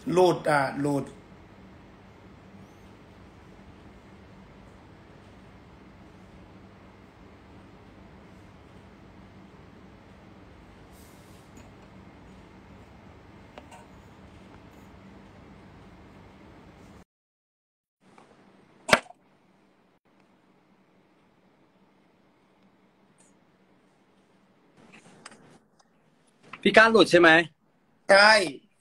หลุดหลุดพี่ก้าหลุดใช่ไหมใช่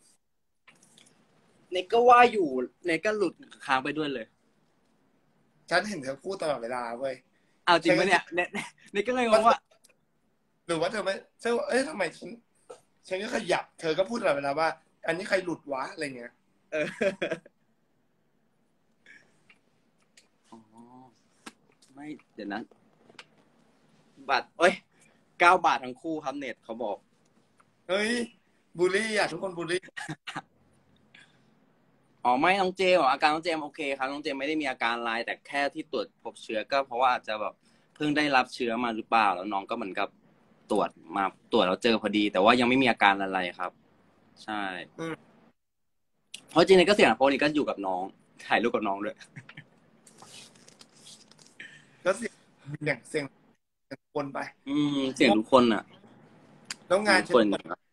เนกก็ว่าอยู่เนกก็หลุดค้างไปด้วยเลยฉันเห็นเธอพูดตลอดเวลาเว้ยเอาจริงปะฉันก็คิดเนี่ยเนกก็เลยงว่างว่าหรือว่าเธอไม่ใช่ว่าเอ๊ะทำไมฉันก็ขยับเธอก็พูดตลอดเวลาว่าอันนี้ใครหลุดวะอะไรเงี้ยเอออ๋อไม่เดี๋ยวนะบัตรเอ้ย9 บาททั้งคู่ครับเน็ตเขาบอกเฮ้ยบูลลี่ทุกคนบูลลี่อ๋อไม่น้องเจมส์อาการน้องเจมส์โอเคครับน้องเจมส์ไม่ได้มีอาการอะไรแต่แค่ที่ตรวจพบเชื้อก็เพราะว่าอาจจะแบบเพิ่งได้รับเชื้อมาหรือเปล่าแล้วน้องก็เหมือนกับตรวจมาตรวจแล้วเจอพอดีแต่ว่ายังไม่มีอาการอะไรครับใช่อืมเพราะจริงๆก็เสี่ยงนะเพราะนี่ก็อยู่กับน้องถ่ายรูปกับน้องด้วยก็เสียงอย่างเสียงคนไปเสี่ยงทุกคนอ่ะแล้วงานฉันทุกคน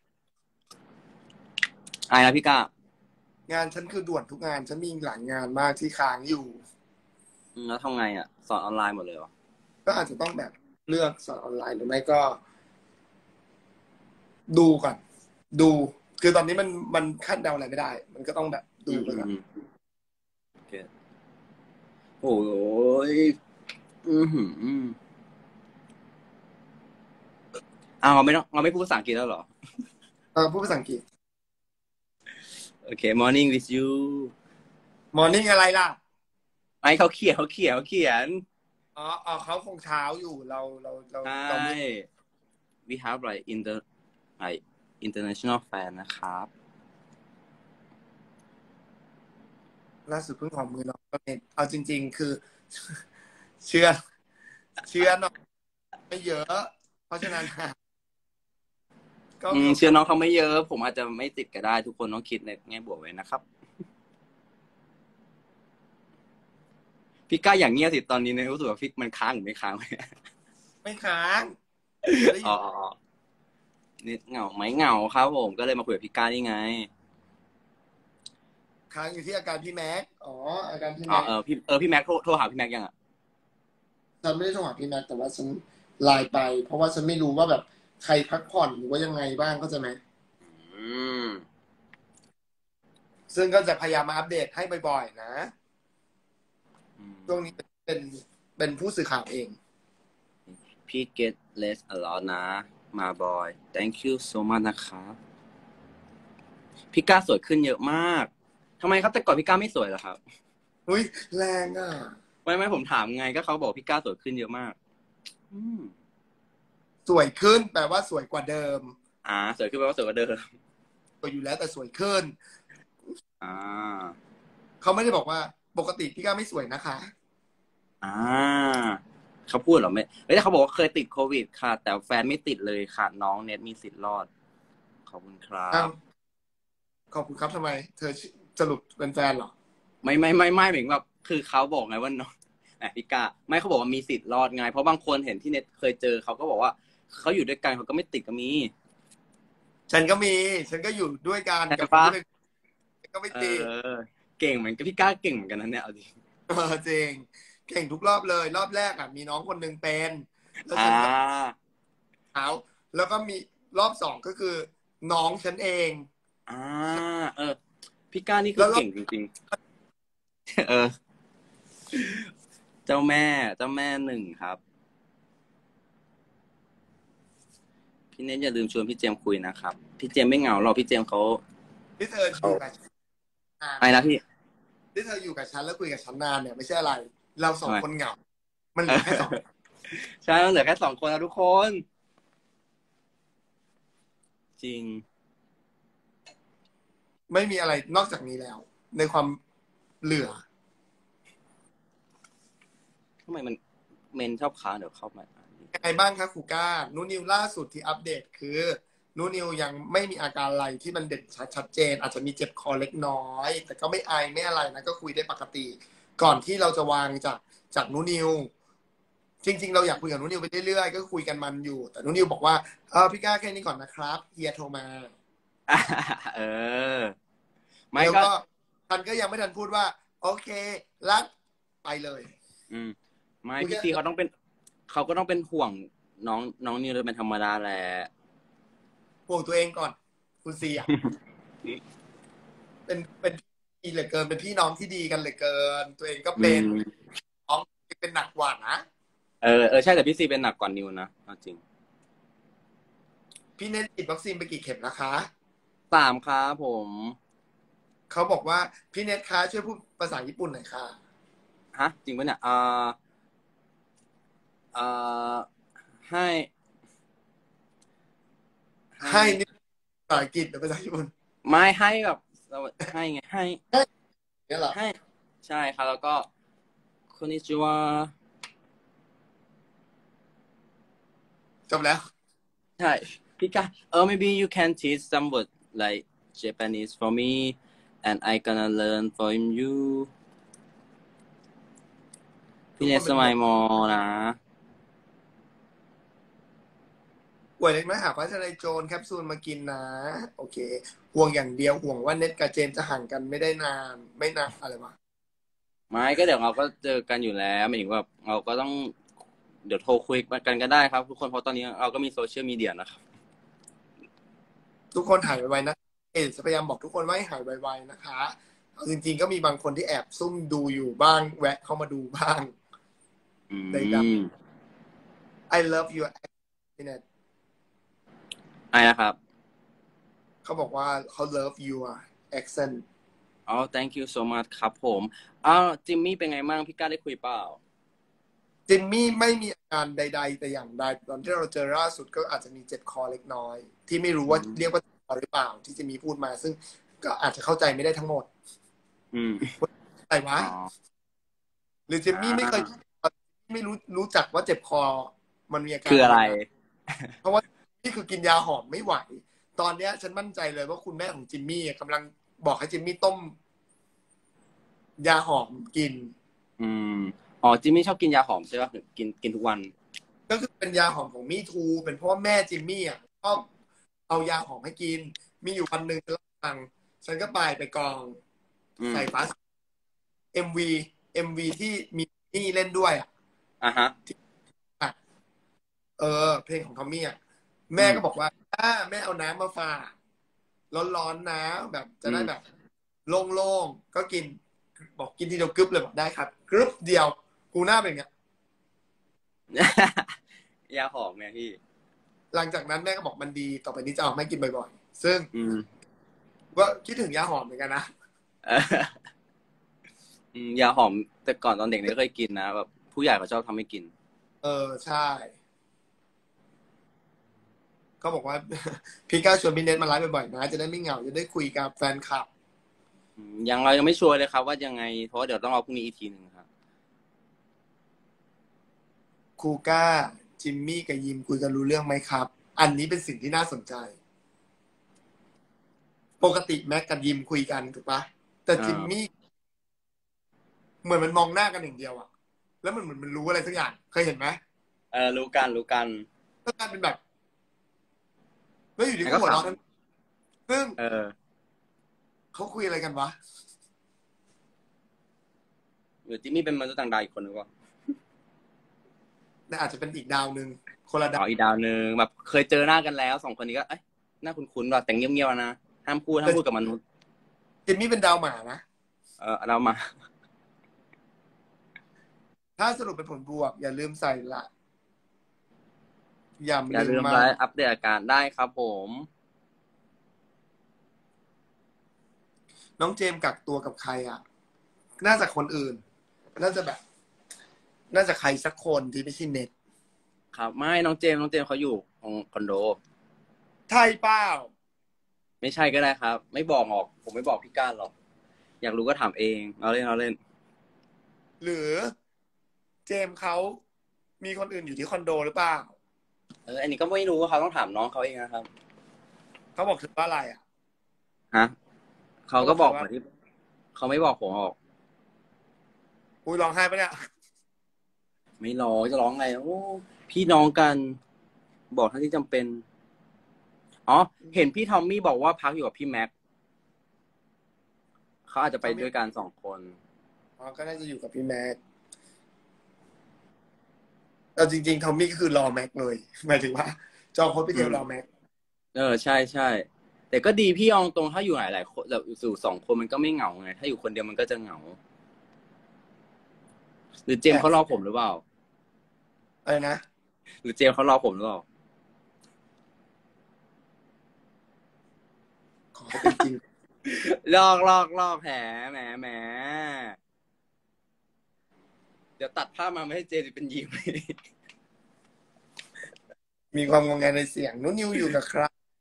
อายนะพี่ก้างานฉันคือด่วนทุกงานฉันมีหลายงานมากที่ค้างอยู่แล้วทำไงอ่ะสอนออนไลน์หมดเลยเหรอก็อาจจะต้องแบบเลือกสอนออนไลน์หรือไม่ก็ดูก่อนดูคือตอนนี้มันคาดเดาอะไรไม่ได้มันก็ต้องแบบดูไปก่อนโอเคโอ้ยอือหือเอาเราไม่พูดภาษาอังกฤษแล้วเหรอพูดภาษาอังกฤษโอเค morning with you มอร์นิ่งอะไรล่ะไอ้เขาเขียนอ๋อเขาคงเช้าอยู่เราใชเราไม่่ we have like international fan นะครับล่าสุดเพิ่งของมือน้องก็เน็ตเอาจริงๆคือเชื่อเชื่อน้องไม่เยอะเพราะฉะนั้นก็มีโอกาสเชื่อน้องเขาไม่เยอะผมอาจจะไม่ติดก็ได้ทุกคนต้องคิดในแง่บวกไว้นะครับพี่ก้าอย่างเงี้ยสิตอนนี้เนี่ยรู้สึกว่าฟิกมันค้างหรือไม่ค้างไม่ค้างได้ยินอ๋อนิดเหงาไหมเหงาครับผมก็เลยมาคุยกับพี่ก้านี่ไงค้างอยู่ที่อาการพี่แม็กอ๋ออาการพี่อ๋อแม็กพี่แม็กโทรหาพี่แม็กยังอ่ะฉันไม่ได้โทรหาพี่แม็กแต่ว่าฉันไลน์ไปเพราะว่าฉันไม่รู้ว่าแบบใครพักผ่อนหรือว่ายังไงบ้างก็จะไหมอืมซึ่งก็จะพยายามมาอัปเดตให้บ่อยๆนะช่วงนี้เป็นเป็นผู้สื่อข่าวเองพี่ get less a lot นะมาบอย thank you so much นะครับพี่ก้าสวยขึ้นเยอะมากทำไมครับแต่ก่อนพี่ก้าไม่สวยเหรอครับอุ้ยแรงอ่ะไม่ผมถามไงก็เขาบอกพี่ก้าสวยขึ้นเยอะมากอืมสวยขึ้นแปลว่าสวยกว่าเดิมสวยขึ้นแปลว่าสวยกว่าเดิมสวยอยู่แล้วแต่สวยขึ้นอ่าเขาไม่ได้บอกว่าปกติพี่ก้าไม่สวยนะคะอ่าเขาพูดเหรอไม่เฮ้ยแต่เขาบอกว่าเคยติดโควิดค่ะแต่แฟนไม่ติดเลยค่ะน้องเน็ตมีสิทธิ์รอดขอบคุณครัอ้าวบขอบคุณครับทำไมเธอสรุปเป็นแฟนเหรอไม่เหมือนแบบคือเขาบอกไงว่าน้องพี่กาไม่เขาบอกว่ามีสิทธิ์รอดไงเพราะบางคนเห็นที่เน็ตเคยเจอเขาก็บอกว่าเขาอยู่ด้วยกันเขาก็ไม่ติดก็มีฉันก็มีฉันก็อยู่ด้วยกันใช่ปะกับคนที่เป็นก็ไม่เอติดอเก่งเหมือนกับพี่ก้าเก่งเหมือนกันนะเนี่ยเอาดิจริงเก่งทุกรอบเลยรอบแรกอ่ะมีน้องคนหนึ่งเป็นแล้วอ่ฉันก็าเอาแล้วก็มีรอบสองก็คือน้องฉันเองอ่าเออพี่ก้านี่คือแล้วรอบเก่งจริงๆเออเจ้าแม่เจ้าแม่หนึ่งครับพี่เน็ตอย่าลืมชวนพี่เจมส์คุยนะครับพี่เจมส์ไม่เหงาหรอกพี่เจมส์เขาที่เธออเขายู่กับฉันนานอะไรนะพี่ที่เธออยู่กับฉันแล้วคุยกับฉันนานเนี่ยไม่ใช่อะไรเราสอทำไมงคนเหงามันเหเออลือแค่สองใช่มันเหลือแค่2 คนนะทุกคนจริงไม่มีอะไรนอกจากนี้แล้วในความเหลือทำไมมันเมนชอบค้างเดี๋ยวเข้ามายังไงบ้างคะครูก้านูนิวล่าสุดที่อัปเดตคือนูนิวยังไม่มีอาการอะไรที่มันเด่นชัดเจนอาจจะมีเจ็บคอเล็กน้อยแต่ก็ไม่ไอไม่อะไรนะก็คุยได้ปกติก่อนที่เราจะวางจากนูนิวจริงๆเราอยากคุยกับนูนิวไปเรื่อยๆก็คุยกันมันอยู่แต่นูนิวบอกว่าพี่ก้าแค่นี้ก่อนนะครับเฮียโทรมาเออไม่แล้วก็ก็ทันก็ยังไม่ทันพูดว่าโอเครักไปเลยอืมไม่พี่ซีเขาต้องเป็นเขาก็ต้องเป็นห่วงน้องนิวเลยเป็นธรรมดาแหละห่วงตัวเองก่อนคุณซีอ่ะเป็นพี่เหลือเกินเป็นพี่น้องที่ดีกันเหลือเกินตัวเองก็เป็นน้องเป็นหนักกว่านะใช่แต่พี่ซีเป็นหนักกว่านิวนะจริงพี่เน้นฉีดวัคซีนไปกี่เข็มนะคะ 3ครับผมเขาบอกว่าพี่เน็ตคะช่วยพูดภาษาญี่ปุ่นหน่อยค่ะฮะจริงปะเนี่ยเอ่อให้ให้นี่ภาษาอังกฤษหรือภาษาญี่ปุ่นไม่ให้แบบให้ไงให้เนี่ยเหรอให้ใช่ครับแล้วก็こんにちはจบแล้วใช่พี่กาmaybe you can teach some word like Japanese for me and I gonna learn from you พี่เนสมัยมอนะป่วยเล็กน้อยหาฟ้าทะลายโจรแคปซูลมากินนะโอเคห่วงอย่างเดียวห่วงว่าเน็ตกับเจมจะห่างกันไม่ได้นานไม่นานอะไรวะไม่ก็เดี๋ยวเราก็เจอกันอยู่แล้วหมายถึงว่าเราก็ต้องเดี๋ยวโทรคุยกันก็ได้ครับทุกคนเพราะตอนนี้เราก็มีโซเชียลมีเดียนะครับทุกคนหายไวๆนะจะพยายามบอกทุกคนว่าให้หายไวๆนะคะเอาจริงๆก็มีบางคนที่แอบซุ่มดูอยู่บ้างแวะเข้ามาดูบ้างใดๆ I love your accent ไอ้นะครับเขาบอกว่าเขา love your accent thank you so much ครับผมจิมมี่เป็นไงบ้างพี่ก้าได้คุยเปล่าจิมมี่ไม่มีอาการใดๆแต่อย่างใดตอนที่เราเจอล่าสุดก็อาจจะมีเจ็บคอเล็กน้อยที่ไม่รู้ว่าเรียกว่าเจ็บคอหรือเปล่าที่จะมีพูดมาซึ่งก็อาจจะเข้าใจไม่ได้ทั้งหมดอะไรวะหรือจิมมี่ไม่เคยไม่รู้จักว่าเจ็บคอมันมีอาการคืออะไรเพราะว่านี่คือกินยาหอมไม่ไหวตอนเนี้ยฉันมั่นใจเลยว่าคุณแม่ของจิมมี่กำลังบอกให้จิมมี่ต้มยาหอมกินจิมมี่ชอบกินยาหอมใช่ป่ะกินทุกวันก็คือเป็นยาหอมของมี่ทูเป็นเพราะว่าแม่จิมมี่อ่ะชอบเอายาหอมให้กินมีอยู่วันหนึ่งฉันก็ไปกองใส่ฟ้าเอ็มวีที่มีนี่เล่นด้วยฮะเพลงของทอมมี่แม่ก็บอกว่าแม่เอาน้ำมาฝากร้อนๆนะแบบจะได้แบบโล่งๆก็กินบอกกินทีเดียวกรึบเลยบอกได้ครับกรึบเดียวกูหน้าเป็นไงยาหอมไงพี่หลังจากนั้นแม่ก็บอกมันดีต่อไปนี้จะเอาไม่กินบ่อยๆซึ่งก็คิดถึงยาหอมเหมือนกันนะยาหอมแต่ก่อนตอนเด็กเนี่ยเคยกินนะแบบผู้ใหญ่เขาชอบทำให้กินใช่เขาบอกว่าพี่ก้าวชวนพี่เน็ตมาไลฟ์บ่อยๆนะจะได้ไม่เหงาจะได้คุยกับแฟนคลับเรายังไม่ชัวร์เลยครับว่ายังไงเพราะเดี๋ยวต้องรอพรุ่งนี้อีกทีนึงครับครูก้าจิมมี่กับยิมคุยกันรู้เรื่องไหมครับอันนี้เป็นสิ่งที่น่าสนใจปกติแม็กกับยิมคุยกันถูกปะแต่จิมมี่เหมือนมันมองหน้ากันอย่างเดียวแล้วมันเหมือนมันรู้อะไรสักอย่างเคยเห็นไหมรู้กันก็กลายเป็นแบบแล้วอยู่ดีก็หัวเราะกันซึ่งเขาคุยอะไรกันวะหรือจิมมี่เป็นมนุษย์ต่างดาวอีกคนหรือเปล่าอาจจะเป็นอีกดาวนึงคนละดาวอีกดาวนึงแบบเคยเจอหน้ากันแล้ว2คนนี้ก็หน้าคุ้นๆว่ะแต่เงียบๆนะห้ามพูดกับมนุษย์จิมมี่เป็นดาวหมานะเรามาถ้าสรุปเป็นผลบวกอย่าลืมใส่ละอย่าลืมไลฟ์อัปเดตอาการได้ครับผมน้องเจมกักตัวกับใครน่าจะคนอื่นน่าจะใครสักคนที่ไม่ใช่เน็ตครับไม่น้องเจมเขาอยู่ของคอนโดใช่เปล่าไม่ใช่ก็ได้ครับไม่บอกหรอกผมไม่บอกพี่ก้านหรอกอยากรู้ก็ถามเองเอาเล่นหรือเจมเขามีคนอื่นอยู่ที่คอนโดหรือเปล่าอันนี้ก็ไม่รู้เขาต้องถามน้องเขาเองนะครับเขาบอกถึงว่าอะไรอ่ะฮะเขาก็บอกเหมือนที่เขาไม่บอกผมหรอกอุ้ยร้องไห้ปะเนี่ยไม่ร้องจะร้องไงโอ้พี่น้องกันบอกเท่าที่จำเป็นอ๋อเห็นพี่ทอมมี่บอกว่าพักอยู่กับพี่แม็กเขาอาจจะไปด้วยกัน2 คนอ๋อก็น่าจะอยู่กับพี่แม็กแต่จริงๆทอมมี่ก็คือรอแม็กเลยหมายถึงว่าจองโฮสพิเทลรอแม็กใช่ใช่แต่ก็ดีพี่เอาตรงถ้าอยู่หลายๆคนแบบอยู่2 คนมันก็ไม่เหงาไงถ้าอยู่คนเดียวมันก็จะเหงาหรือเจมส์เขารอผมหรือเปล่าอะไรนะหรือเจมส์เขารอผมหรือเปล่าขอให้เป็นจริงลอกแผลแหมเดี๋ยวตัดภาพมาไม่ให้เจมส์เป็นยิ้มมีความงงแงในเสียงนุนิวอยู่กับใคร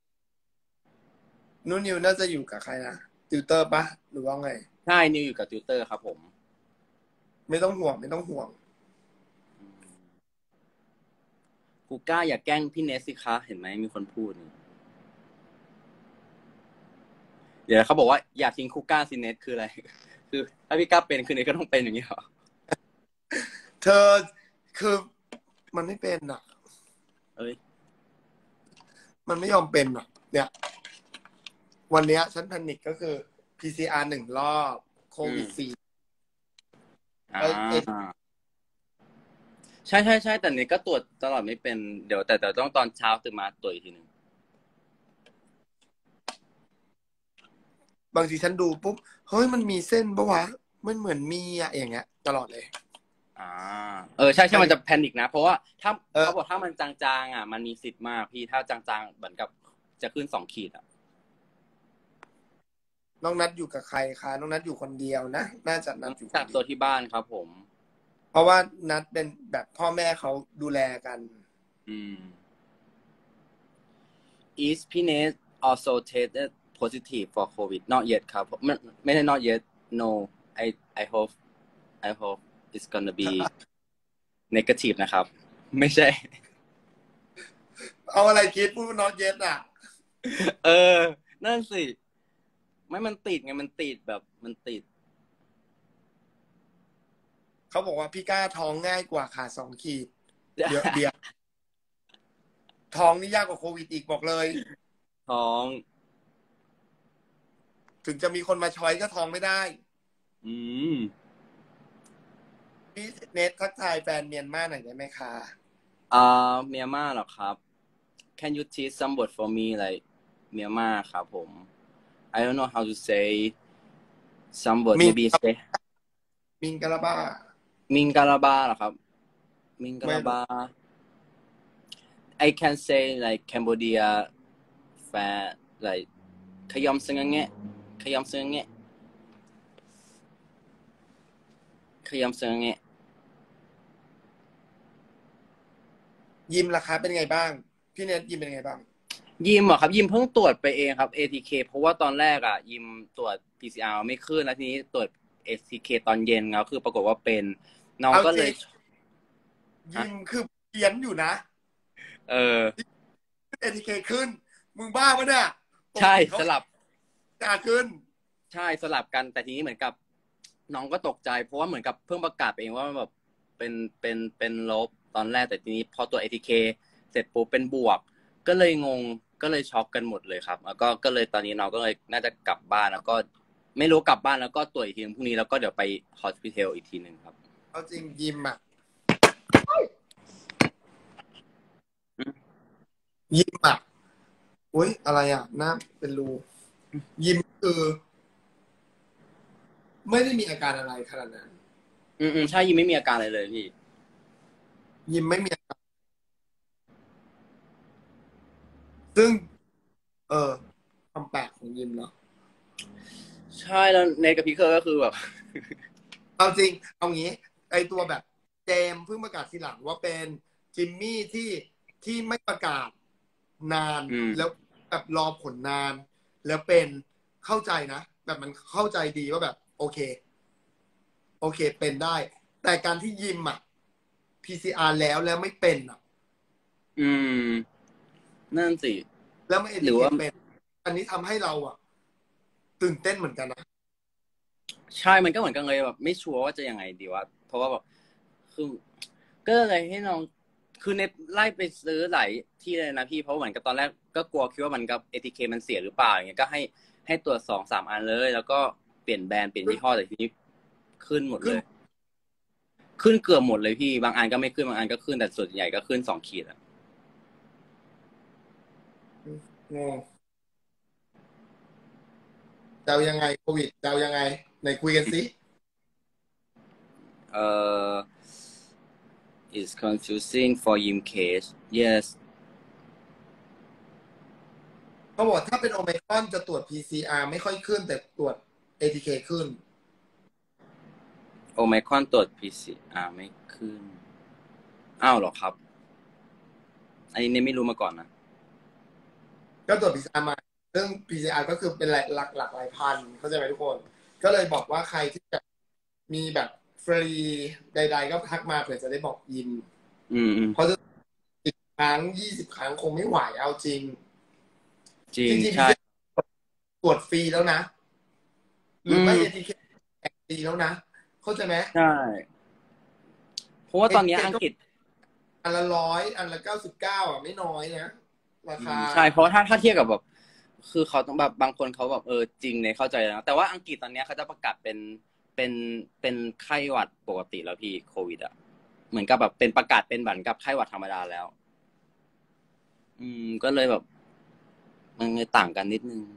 นุนิวน่าจะอยู่กับใครนะติวเตอร์ปะหรือว่าไงใช่นิวอยู่กับติวเตอร์ครับผมไม่ต้องห่วงไม่ต้องห่วงกูกล้าอย่าแกล้งพี่เนสสิคะเห็นไหมมีคนพูดนี่เดี๋ยวเขาบอกว่าอย่าทิ้งคูก้าสิเนสคืออะไรคือถ้าพี่กล้าเป็นคือเนสก็ต้องเป็นอย่างนี้เหรอเธอคือมันไม่เป็นอ่ะเอ้ยมันไม่ยอมเป็นอ่ะเนี่ยวันเนี้ยฉันแพนิคก็คือ PCR 1 รอบโควิด4 ใช่แต่เนสก็ตรวจตลอดไม่เป็นเดี๋ยวแต่ต้องตอนเช้าตื่นมาตรวจอีกทีหนึ่งบางทีฉันดูปุ๊บเฮ้ยมันมีเส้นปะวะมันเหมือนมีอะอย่างเงี้ยตลอดเลยใช่มันจะแพนิคนะเพราะว่าถ้าเขาบอกถ้ามันจางๆอ่ะมันมีสิทธิ์มากพี่ถ้าจางๆเหมือนกับจะขึ้น2 ขีดอ่ะน้องนัดอยู่กับใครคะน้องนัดอยู่คนเดียวนะน่าจะนัดอยู่คนกักเดียวตัวที่บ้านครับผมเพราะว่านัดเป็นแบบพ่อแม่เขาดูแลกัน Is พี่เนส also tested positive for COVID not yet ครับไม่ได้ not yet no I hope it's gonna be negative นะครับไม่ใช่เอาอะไรคิดพูดน็อตเย็ดอ่ะนั่นสิไม่มันติดไงมันติดแบบมันติดเขาบอกว่าพี่ก้าท้องง่ายกว่าขา2 ขีดเบียร์ท้องนี่ยากกว่าโควิดอีกบอกเลยท้องถึงจะมีคนมาช้อยก็ท้องไม่ได้พี่เนททักทายแฟนเมียนมาหน่อยได้ไหมคะเมียนมาเหรอครับ Can you teach some word for me like เมียนมาครับผม I don't know how to say some word maybe say มิงกะลาบ้ามิงกะลาบาเหรอครับมิงกะลาบา I can say like Cambodia fan like ขยำซึงเงะขยำซึงเงะขยำซึงเงะยิมราคาเป็นไงบ้างพี่เนทยิมเป็นไงบ้างยิมเหรอครับยิมเพิ่งตรวจไปเองครับ ATK เพราะว่าตอนแรกยิมตรวจ PCR ไม่ขึ้นแล้วทีนี้ตรวจ ATK ตอนเย็นแล้วคือปรากฏว่าเป็นน้องก็เลยยิมคือเขียนอยู่นะATK ขึ้นมึงบ้าปะเนี่ยใช่สลับขึ้นใช่สลับกันแต่ทีนี้เหมือนกับน้องก็ตกใจเพราะว่าเหมือนกับเพิ่งประกาศไปเองว่าแบบเป็นลบตอนแรกแต่ทีนี้พอตัว ATK เสร็จปุ๊บเป็นบวกก็เลยงงก็เลยช็อกกันหมดเลยครับแล้วก็เลยตอนนี้น้องก็เลยน่าจะกลับบ้านแล้วก็ไม่รู้กลับบ้านแล้วก็ตรวจอีกทีพรุ่งนี้แล้วก็เดี๋ยวไปฮอสพิทอลอีกทีนึงครับเอาจริงยิมอุ๊ยอะไรหน้าเป็นรูยิมคือไม่ได้มีอาการอะไรขนาดนั้นใช่ยิมไม่มีอาการอะไรเลยพี่ยิมไม่มีอาการซึ่งความแปลกของยิมเนาะใช่แล้วเนทกับพี่เคอร์ก็คือแบบเอาจริงเอางี้ไอตัวแบบเจมเพิ่งประกาศทีหลังว่าเป็นจิมมี่ที่ไม่ประกาศนานแล้วแบบรอผลนานแล้วเป็นเข้าใจนะแบบมันเข้าใจดีว่าแบบโอเคเป็นได้แต่การที่ยิมPCR แล้วไม่เป็นนั่นสิแล้วไม่หรือว่าเป็นอันนี้ทำให้เราตื่นเต้นเหมือนกันนะใช่มันก็เหมือนกันเลยแบบไม่ชัวร์ว่าจะยังไงดีวะเพราะว่าแบบคือก็เลยให้น้องคือเน็ตไล่ไปซื้อหลายที่เลยนะพี่เพราะเหมือนกับตอนแรกก็กลัวคิดว่ามันกับ ATK มันเสียหรือเปล่าอย่างเงี้ยก็ให้ตรวจ2-3อันเลยแล้วก็เปลี่ยนแบรนด์เปลี่ยนยี่ห้อแต่ทีนี้ขึ้นหมดขึ้นเลยขึ้นเกือบหมดเลยพี่บางอันก็ไม่ขึ้นบางอันก็ขึ้นแต่ส่วนใหญ่ก็ขึ้น2 ขีดอะงงจะเอายังไงโควิดจะเอายังไงไหนคุยกันสิเอ่อ is confusing for him case yes เขาบอกถ้าเป็นโอไมครอนจะตรวจ PCR ไม่ค่อยขึ้นแต่ตรวจ ATK ขึ้นโอไมครอนตรวจ PCR ไม่ขึ้นอ้าวเหรอครับอันนี้เนี่ยไม่รู้มาก่อนนะก็ตรวจ PCR มาซึ่ง PCR ก็คือเป็นหลักหลายพันเข้าใจไหมทุกคนก็เลยบอกว่าใครที่แบบมีแบบฟรีใดๆก็ทักมาเผื่อจะได้บอกยินเพราะจะ10 ครั้ง20 ครั้งคงไม่ไหวเอาจริงจริงจริงใช่ๆตรวจฟรีแล้วนะหรือไม่ ATK ฟรีแล้วนะเข้าใจไหมใช่เพราะว่าตอนนี้อังกฤษอันละ100อันละ99ไม่น้อยนะราคาใช่เพราะถ้าเทียบกับแบบคือเขาต้องแบบบางคนเขาแบบจริงเนี่ยเข้าใจแล้วแต่ว่าอังกฤษตอนนี้เขาจะประกาศเป็นเป็นไข้หวัดปกติแล้วพี่โควิดอ่ะเหมือนกับแบบเป็นประกาศเป็นเหมือนกับไข้หวัดธรรมดาแล้วก็เลยแบบมันเลยต่างกันนิดนึง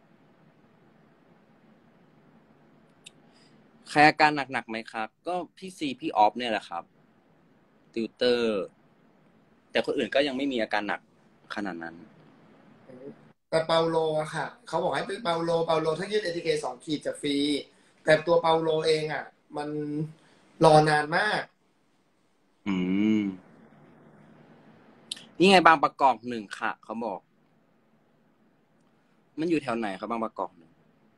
ใครอาการหนักๆไหมครับก็พี่ซีพี่ออฟเนี่ยแหละครับติวเตอร์แต่คนอื่นก็ยังไม่มีอาการหนักขนาดนั้นแต่เปาโลอะค่ะเขาบอกให้เป็นเปาโลถ้ายื่น ATK 2 ขีดจะฟรีแต่ตัวเปาโลเองมันรอนานมากอืมนี่ไงบางประกอบ1ค่ะเขาบอกมันอยู่แถวไหนครับบางประกอบ1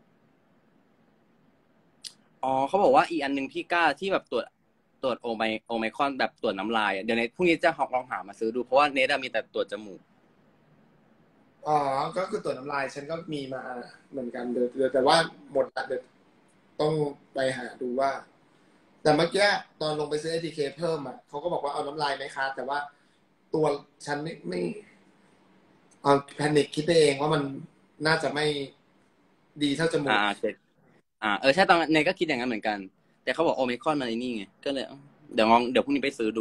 อ๋อเขาบอกว่าอีกอันนึงพี่กล้าที่แบบตรวจโอไมครอนแบบตรวจน้ำลายเดี๋ยวในพรุ่งนี้จะลองหามาซื้อดูเพราะว่าเนทมีแต่ตรวจจมูกอ๋อก็คือตัวน้ำลายฉันก็มีมาเหมือนกันเดี๋ยวแต่ว่าหมดละเดี๋ยวต้องไปหาดูว่าแต่เมื่อกี้ตอนลงไปซื้อ ATK เพิ่มเขาก็บอกว่าเอาน้ำลายไหมคะแต่ว่าตัวฉันไม่เอาแพนิคคิดไปเองว่ามันน่าจะไม่ดีเท่าจมูกเสร็จใช่ตอนเนทก็คิดอย่างนั้นเหมือนกันแต่เขาบอกโอไมครอนมันนี่ไงก็เลยเดี๋ยวพรุ่งนี้ไปซื้อดู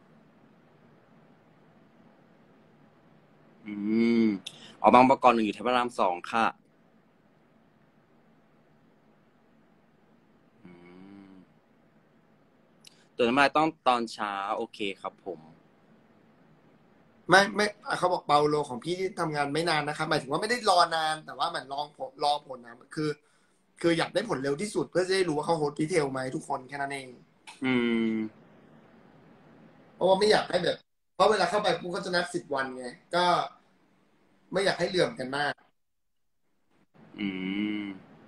อืมบางประกอบ1อยู่แถวพระราม2ค่ะอืมตรวจน้ำลายต้องตอนเช้าโอเคครับผมไม่เขาบอกเปาโลของพี่ที่ทำงานไม่นานนะครับหมายถึงว่าไม่ได้รอนานแต่ว่ามันรอผลนะคืออยากได้ผลเร็วที่สุดเพื่อจะได้รู้ว่าเขาโฮสต์ดีเทลไหมทุกคนแค่นั้นเองอืมเพราะว่าไม่อยากให้แบบเพราะเวลาเข้าไปปุ๊บก็จะนัด10 วันไงก็ไม่อยากให้เหลื่อมกันมากอืม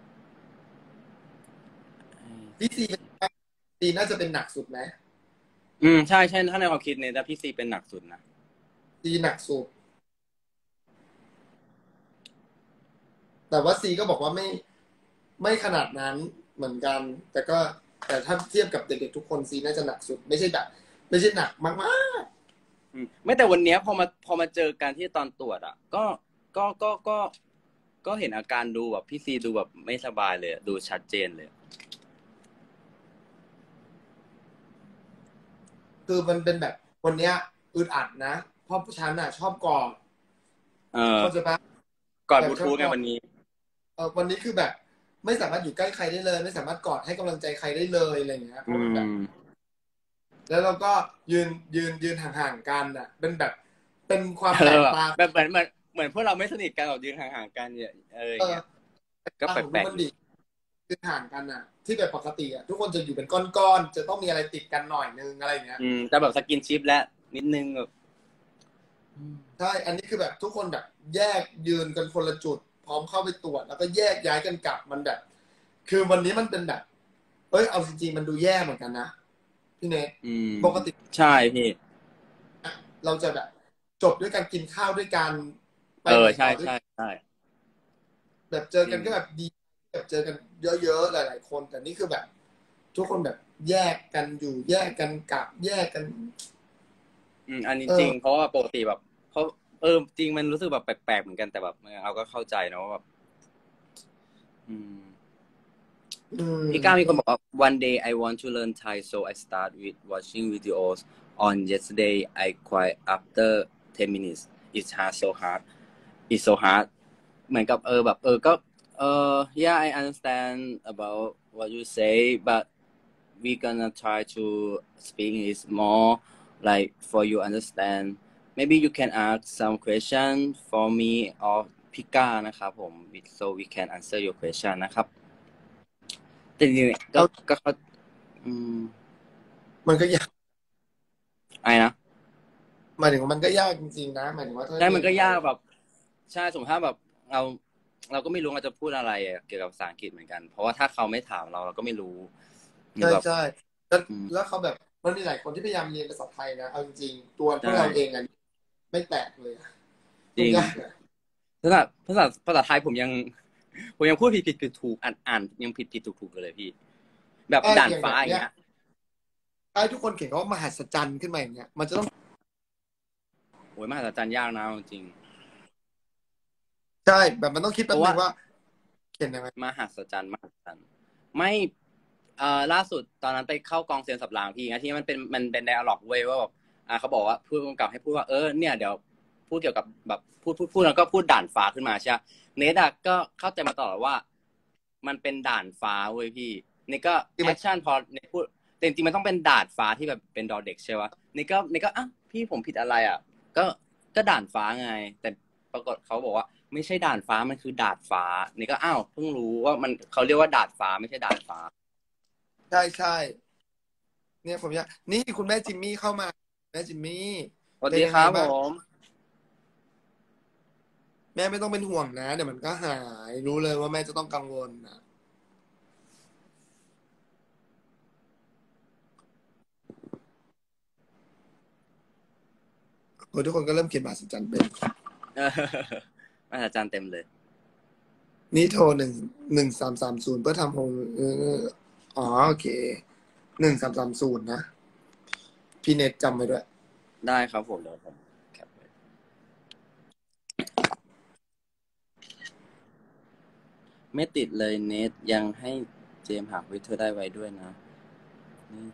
พี่ซีน่าจะเป็นหนักสุดไหมใช่ใช่ถ้าในความคิดเนี่ยแต่พี่ซีเป็นหนักสุดนะซีหนักสุดแต่ว่าซีก็บอกว่าไม่ขนาดนั้นเหมือนกันแต่ถ้าเทียบกับเด็กๆทุกคนซีน่าจะหนักสุดไม่ใช่แบบไม่ใช่หนักมากไม่แต่วันเนี้ยพอมาเจอกันที่ตอนตรวจอ่ะก็เห็นอาการดูแบบพี่ซีดูแบบไม่สบายเลยดูชัดเจนเลยๆคือมันเป็นแบบวันเนี้ยอึดอัดนะเพราะฉันชอบกอดเออเขาใจะปะก่อนแบบบลูทูธไงชอบกอดวันนี้วันนี้คือแบบไม่สามารถอยู่ใกล้ใครได้เลยไม่สามารถกอดให้กำลังใจใครได้เลยอะไรอย่างเงี้ยเพอืราะมันแบบมแล้วเราก็ยืนห่างๆกันเป็นแบบเป็นความเอแปลกอตาแบบเหมือนพวกเราไม่สนิทกันแบบยืนห่างๆกันเนี่ยอย่างเงี้ยก็ตาแปของดูมันดีลกๆอยู่ยืนห่างกันที่แบบปกติทุกคนจะอยู่เป็นก้อนๆจะต้องมีอะไรติดกันหน่อยนึงอะไรอย่างเงี้ยแต่แบบสกินชิปและนิดนึงแบบใช่อันนี้คือแบบทุกคนแบบแยกยืนกันคนละจุดพร้อมเข้าไปตรวจแล้วก็แยกย้ายกันกลับมันแบบคือวันนี้มันเป็นแบบเอาจริงๆมันดูแย่เหมือนกันนะพี่เนทปกติใช่พี่เราจะแบบจบด้วยการกินข้าวด้วยกันไปไหนใช่ต่อด้วยใช่ใช่แบบเจอกันก็แบบดีแบบเจอกันเยอะๆหลายๆคนแต่นี่คือแบบ ทุกคนแบบแยกกันอยู่แยกกันกลับแยกกันอันนี้เออจริงเพราะว่าปกติแบบเขาจริงมันรู้สึกแบบแปลกๆเหมือนกันแต่แบบเราก็เข้าใจนะว่าแบบอืมอืพี่ก้าวมีคนมบอกว่า one day I want to learn Thai so I start with watching videos on yesterday I quit after 10 minutes it's hard so hard it's so hard เหมือนกับแบบก็yeah I understand about what you say but we gonna try to speak is more like for you understand maybe you can ask some question for me or พี่ก้านะครับผม so we can answer your question นะครับแต่จริงๆเอาก็เขาอืมมันก็ยากไอ้นะหมายถึงว่ามันก็ยากจริงๆนะหมายถึงว่าถ้าใช่มันก็เรียนไทยยากแบบใช่สมมติถ้าแบบเราเราก็ไม่รู้เราจะพูดอะไรเกี่ยวกับภาษาอังกฤษเหมือนกันเพราะว่าถ้าเขาไม่ถามเราก็ไม่รู้หรือแบบใช่ใช่แล้วอืมแล้วเขาแบบมันมีหลายคนที่พยายามเรียนภาษาไทยนะเอาจริงๆตัวพวใช่กเราเองอ่ะไม่แตกเลยอะจริงมันยากอะภาษาไทยผมยังพูดผิดถูกอ่านยังผิดถูกเลยพี่แบบด่านอย่างแบบเนี้ยฟ้าอย่างเงี้ยถ้าให้ทุกคนเขียนคำว่ามหัศจรรย์ขึ้นมาอย่างเงี้ยมันจะต้องโอ้ยมหัศจรรย์ยากนะจริงใช่แบบมันต้องคิดเพราะว่าแป๊บนึงว่าเขียนยังไงมหัศจรรย์มหัศจรรย์ไม่ล่าสุดตอนนั้นไปเข้ากองเซียนสับรางพี่นะที่มันเป็นไดอะล็อกเว้ยว่าแบบเขาบอกว่าผู้กำกับให้พูดว่าเนี่ยเดี๋ยวพูดเกี่ยวกับแบบพูดแล้วก็พูดด่านฟ้าขึ้นมาใช่ไหมเนทอะก็เข้าใจมาตลอดว่ามันเป็นด่านฟ้าเว้ยพี่นี่ก็ที่มันแอคชั่นพอเนทพูดแต่จริงๆมันต้องเป็นด่านฟ้าที่แบบเป็นดอเด็กใช่ปะนี่ก็อ่ะพี่ผมผิดอะไรอ่ะก็ก็ด่านฟ้าไงแต่ปรากฏเขาบอกว่า ไม่ใช่ด่านฟ้ามันคือดาดฟ้านี่ก็อ้าวเพิ่งรู้ว่ามันเขาเรียกว่าดาดฟ้าไม่ใช่ดาดฟ้าใช่ใช่เนี่ยผมอยากนี่คุณแม่จิมมี่เข้ามาแม่จิมมี่สวัสเป็นดีครับผยังไงบ้างมแม่ไม่ต้องเป็นห่วงนะเดี๋ยวมันก็หายรู้เลยว่าแม่จะต้องกังวลนะโอ้ทุกคนก็เริ่มเขียนมหัศจรรย์เป็นอาจารย์เต็มเลยนี่โทร11330เพื่อทำโฮมอ๋อโอเค1330นะพี่เน็ตจำไว้ด้วยได้ครับผมเดี๋ยวผมแคปไว้ไม่ติดเลยเนทยังให้เจมส์หาวิเธอได้ไว้ด้วยนะนี่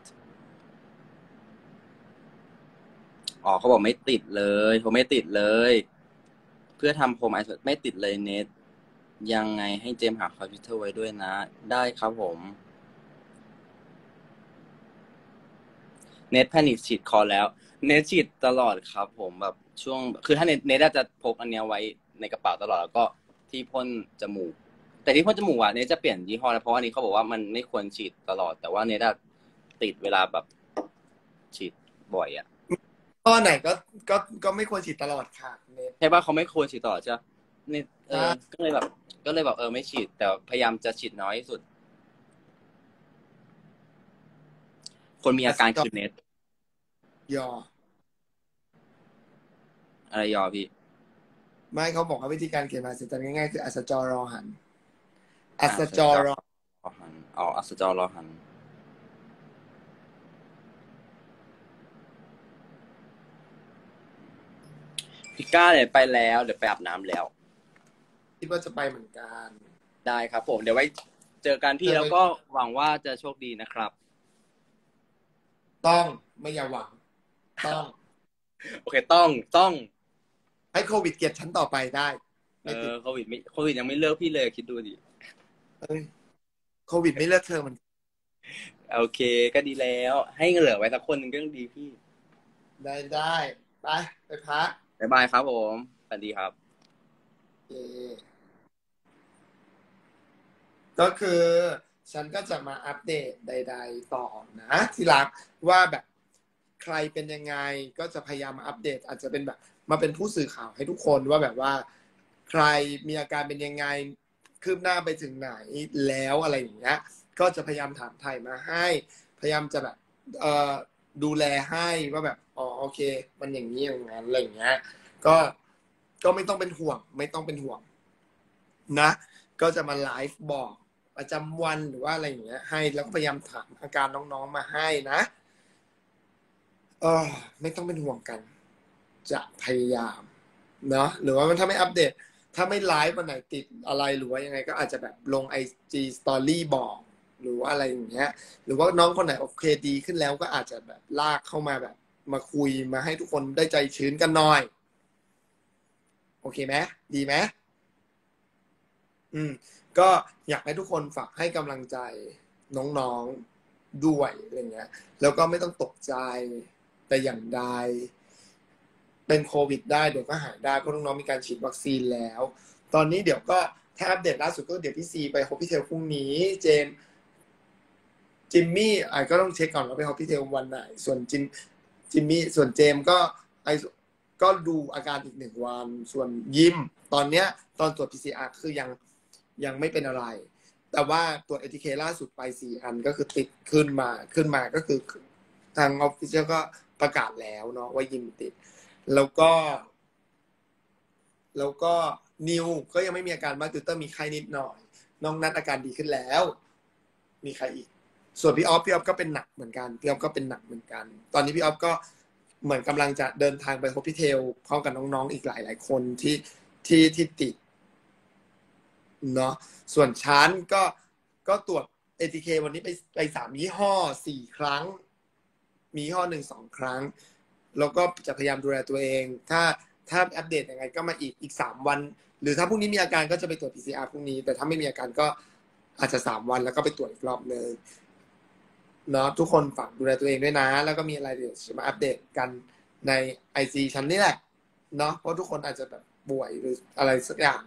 อ๋อเขาบอกไม่ติดเลยผมไม่ติดเลย เพื่อทำโฮมไอโซไม่ติดเลยเนทยังไงให้เจมส์หาคอมพิวเตอร์ไว้ด้วยนะได้ครับผม เน็ตแพนิคฉีดคอแล้วเน็ตฉีดตลอดครับผมแบบช่วงคือถ้าเน็ตจะพกอันเนี้ยไว้ในกระเป๋าตลอดแล้วก็ที่พ่นจมูกแต่ที่พ่นจมูกอ่ะเน็ตจะเปลี่ยนยี่ห้อแล้วเพราะอันนี้เขาบอกว่ามันไม่ควรฉีดตลอดแต่ว่าเน็ตติดเวลาแบบฉีดบ่อยอ่ะข้อไหนก็ก็ไม่ควรฉีดตลอดค่ะเน็ตใช่ป่ะเขาไม่ควรฉีดตลอดใช่เน็ตใช่ก็เลยแบบไม่ฉีดแต่พยายามจะฉีดน้อยที่สุดคนมีอาการอัสจอคือเน็ตยออะไรยอพี่ไม่เขาบอกว่าวิธีการเขียนมหัศจรรย์ง่ายๆคืออัสจอรอหันอัอาสจอสจอรอรอหันอ๋ออัสจอรอหัน พี่ก้าเดี๋ยวไปแล้วเดี๋ยวไปอาบน้ำแล้วคิดว่าจะไปเหมือนกันได้ครับผมเดี๋ยวไว้เจอกันพี่เจอไปแล้วก็หวังว่าจะโชคดีนะครับต้องไม่อย่าหวังต้องโอเคต้องให้โควิดเกลียดฉันต่อไปได้ไม่ติดโควิดยังไม่เลิกพี่เลยคิดดูดิเอ้ยโควิดไม่เลือกเธอมันโอเคก็ดีแล้วให้เหลือไว้สักคนหนึ่งก็ยังดีพี่ได้ไปพักบ๊ายบายครับผมสวัสดีครับเอก็คือฉันก็จะมาอัปเดตใดๆต่อนะที่รักว่าแบบใครเป็นยังไงก็จะพยายามมาอัปเดตอาจจะเป็นแบบมาเป็นผู้สื่อข่าวให้ทุกคนว่าแบบว่าใครมีอาการเป็นยังไงคืบหน้าไปถึงไหนแล้วอะไรอย่างเงี้ยก็จะพยายามถามไทยมาให้พยายามจะแบบเอ่อดูแลให้ว่าแบบอ๋อโอเคมันอย่างนี้อย่างนั้นอะไรอย่างเงี้ยก็ก็ไม่ต้องเป็นห่วงไม่ต้องเป็นห่วงนะก็จะมาไลฟ์บอกประจำวันหรือว่าอะไรอย่างเงี้ยให้แล้วก็พยายามถามอาการน้องๆมาให้นะไม่ต้องเป็นห่วงกัน จะพยายามเนาะหรือว่ามันถ้าไม่อัปเดตถ้าไม่ไลฟ์วันไหนติดอะไรหรือว่ายังไงก็อาจจะแบบลง IG Story บอกหรือว่าอะไรอย่างเงี้ยหรือว่าน้องคนไหนโอเคดีขึ้นแล้วก็อาจจะแบบลากเข้ามาแบบมาคุยมาให้ทุกคนได้ใจชื้นกันหน่อยโอเคไหมดีไหมก็อยากให้ทุกคนฝากให้กำลังใจน้องๆด้วยอะไรเงี้ยแล้วก็ไม่ต้องตกใจแต่อย่างใดเป็นโควิดได้เดี๋ยวก็หายได้เพราะน้องๆมีการฉีดวัคซีนแล้วตอนนี้เดี๋ยวก็ถ้าอัปเดตล่าสุดก็เดี๋ยวพี่ซีไปฮอปปี้เทลพรุ่งนี้จิมมี่ก็ต้องเช็คก่อนว่าไปฮอปปี้เทลวันไหนส่วนจิมมี่ส่วนเจมก็ไอก็ดูอาการอีก1 วันส่วนยิมตอนเนี้ยตอนตรวจ PCR คือยังไม่เป็นอะไรแต่ว่าตรวจ ATK ล่าสุดไป4 อันก็คือติดขึ้นมาก็คือทางออฟฟิเชียลก็ประกาศแล้วเนาะว่ายิมติดแล้วก็นิวก็ยังไม่มีอาการมากติวเตอร์มีไข้นิดหน่อยน้องนัดอาการดีขึ้นแล้วมีใครอีกส่วนพี่ออฟก็เป็นหนักเหมือนกันพี่ออฟก็เป็นหนักเหมือนกันตอนนี้พี่ออฟก็เหมือนกำลังจะเดินทางไปฮอปปี้เทลพร้อมกับน้องๆอีกหลายๆคนที่ติดเนาะส่วนชั้นก็ตรวจ ATK วันนี้ไป3 ยี่ห้อ4 ครั้งมียี่ห้อ1 2 ครั้งแล้วก็จะพยายามดูแลตัวเองถ้าอัปเดตยังไงก็มาอีก3 วันหรือถ้าพรุ่งนี้มีอาการก็จะไปตรวจ PCR พรุ่งนี้แต่ถ้าไม่มีอาการก็อาจจะ3 วันแล้วก็ไปตรวจอีกรอบนึงเนาะทุกคนฝากดูแลตัวเองด้วยนะแล้วก็มีอะไรเดี๋ยวจะมาอัปเดตกันใน IG ชั้นนี่แหละเนาะเพราะทุกคนอาจจะแบบป่วยหรืออะไรสักอย่าง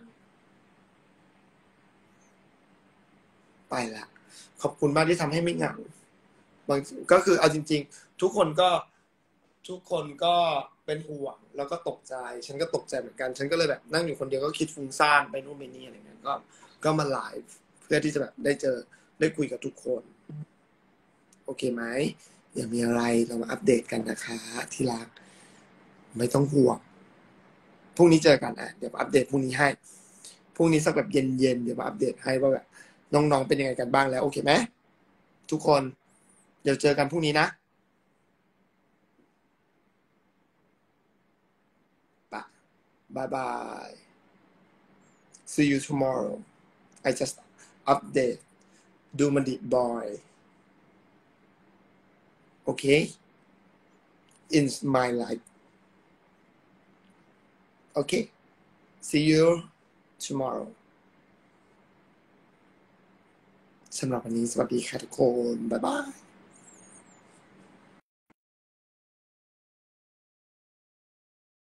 ไปละขอบคุณมากที่ทำให้ไม่เหงาบางก็คือเอาจริงๆทุกคนก็เป็นห่วงแล้วก็ตกใจฉันก็ตกใจเหมือนกันฉันก็เลยแบบนั่งอยู่คนเดียวก็คิดฟุ้งซ่านไปนู่นไปนี่อะไรเงี้ยก็มาไลฟ์เพื่อที่จะแบบได้คุยกับทุกคนโอเคไหมอย่ามีอะไรเรามาอัปเดตกันนะคะที่รักไม่ต้องห่วงพรุ่งนี้เจอกันเดี๋ยวอัปเดตพรุ่งนี้ให้พรุ่งนี้สักแบบเย็นเดี๋ยวมาอัปเดตให้ว่าแบบน้องๆเป็นยังไงกันบ้างแล้วโอเคไหมทุกคนเดี๋ยวเจอกันพรุ่งนี้นะBye bye. See you tomorrow. I just update. Do my deep boy. Okay? In my life. Okay? See you tomorrow. สำหรับวันนี้สวัสดีค่ะทุกคน บ๊ายบาย